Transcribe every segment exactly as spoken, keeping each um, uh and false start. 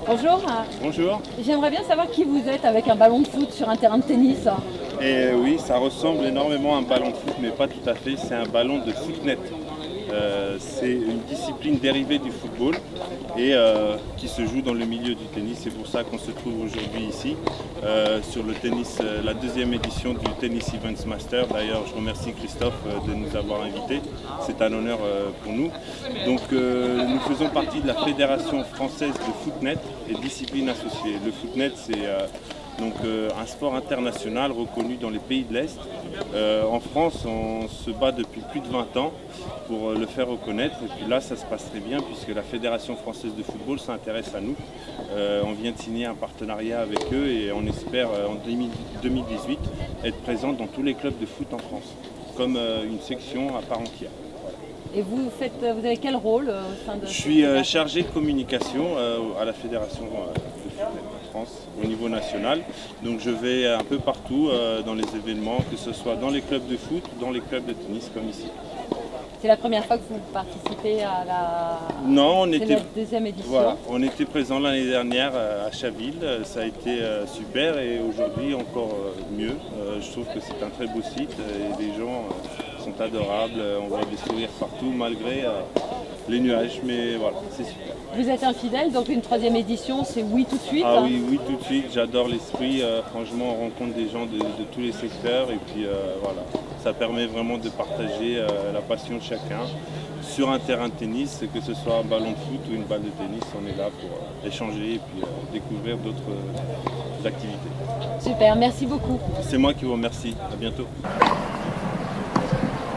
Bonjour. Bonjour. J'aimerais bien savoir qui vous êtes avec un ballon de foot sur un terrain de tennis. Et oui, ça ressemble énormément à un ballon de foot, mais pas tout à fait. C'est un ballon de footnet. Euh, c'est une discipline dérivée du football et euh, qui se joue dans le milieu du tennis. C'est pour ça qu'on se trouve aujourd'hui ici euh, sur le tennis, euh, la deuxième édition du Tennis Events Master. D'ailleurs, je remercie Christophe euh, de nous avoir invités. C'est un honneur euh, pour nous. Donc, euh, nous faisons partie de la Fédération française de footnet et disciplines associées. Le footnet, c'est euh, donc euh, un sport international reconnu dans les pays de l'Est. Euh, en France, on se bat depuis plus de vingt ans pour le faire reconnaître. Et puis là, ça se passe très bien puisque la Fédération française de football s'intéresse à nous. Euh, on vient de signer un partenariat avec eux et on espère euh, en deux mille dix-huit être présent dans tous les clubs de foot en France, comme euh, une section à part entière. Et vous, faites, vous avez quel rôle euh, au sein de... Je suis euh, chargé de communication euh, à la Fédération euh, de foot en France au niveau national. Donc je vais un peu partout euh, dans les événements, que ce soit dans les clubs de foot ou dans les clubs de tennis comme ici. C'est la première fois que vous participez à la, non, on était... la deuxième édition. Voilà, on était présent l'année dernière à Chaville, ça a été super et aujourd'hui encore mieux. Je trouve que c'est un très beau site et les gens sont adorables, on voit des sourires partout malgré les nuages, mais voilà, c'est super. Vous êtes un fidèle, donc une troisième édition, c'est oui tout de suite. Ah oui, oui tout de suite, j'adore l'esprit, euh, franchement on rencontre des gens de, de tous les secteurs et puis euh, voilà, ça permet vraiment de partager euh, la passion de chacun sur un terrain de tennis, que ce soit un ballon de foot ou une balle de tennis, on est là pour euh, échanger et puis euh, découvrir d'autres euh, activités. Super, merci beaucoup. C'est moi qui vous remercie, à bientôt.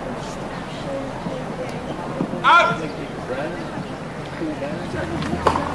Out!